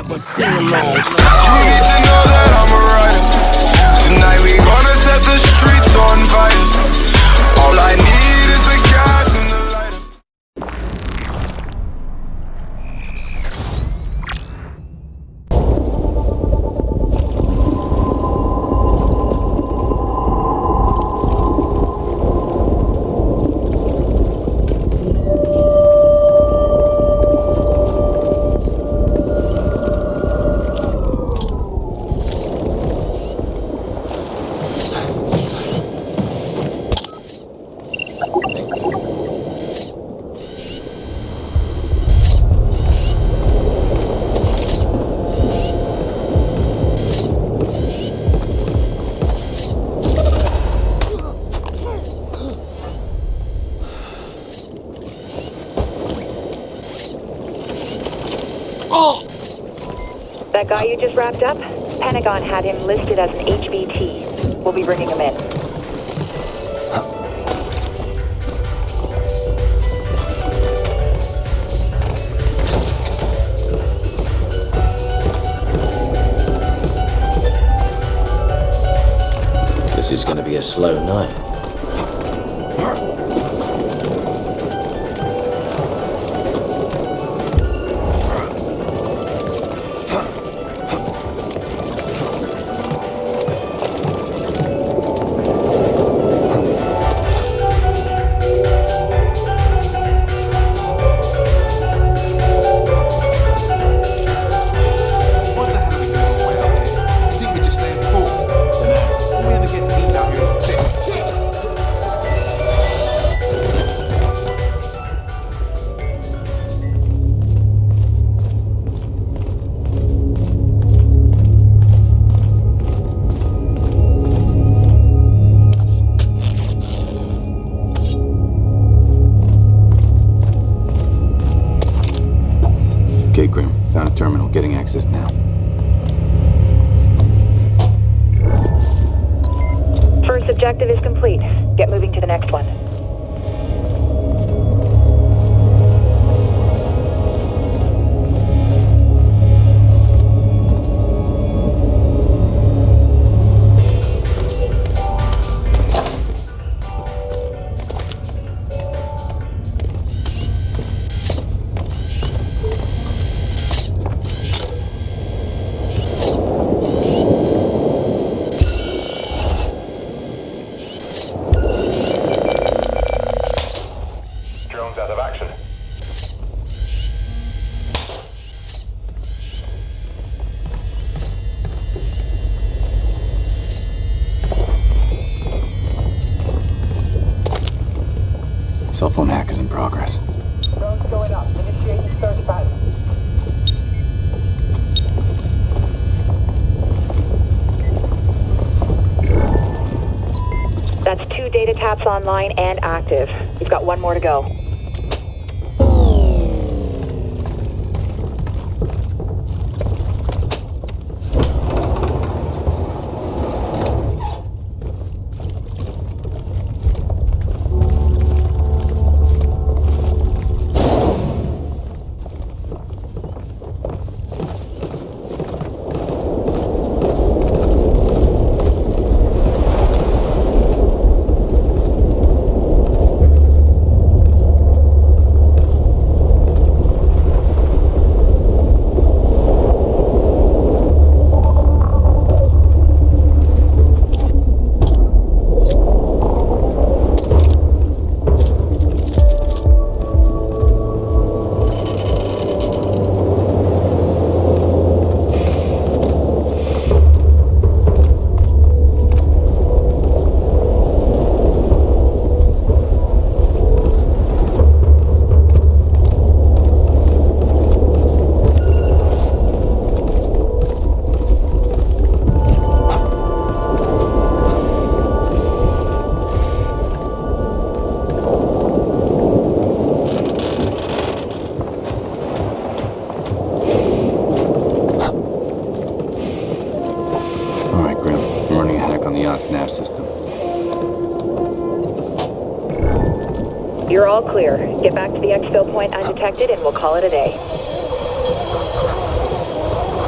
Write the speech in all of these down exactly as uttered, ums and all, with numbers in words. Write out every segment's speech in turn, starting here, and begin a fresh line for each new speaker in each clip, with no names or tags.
but sing along.
You need to know that I'm a rider. Tonight we gonna set the streets on fire. All I need is a gas and a lighter.
That guy you just wrapped up? Pentagon had him listed as an H V T. We'll be bringing him in.
This is going to be a slow night.
Okay, Grim. Found a terminal. Getting access now.
First objective is complete. Get moving to the next one.
Cell phone hack is in progress.
Drone's going up. Initiating search pattern. That's two data taps online and active. We've got one more to go.
Yacht's nav system.
You're all clear. Get back to the exfil point undetected and we'll call it a day.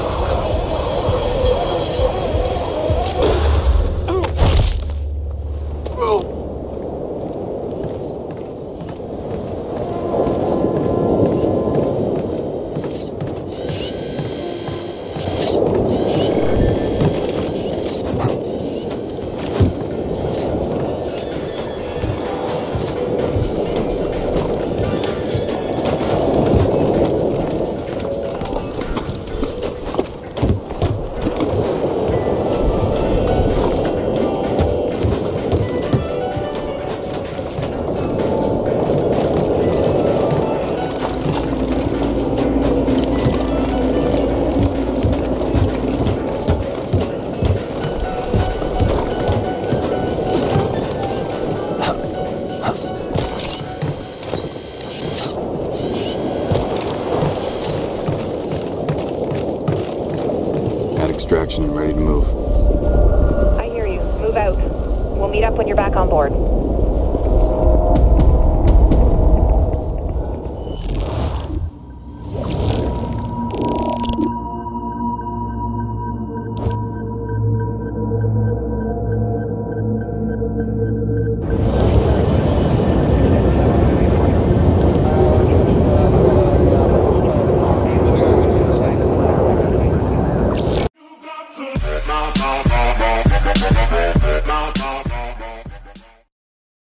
extraction and ready to move.
I hear you. Move out. We'll meet up when you're back on board.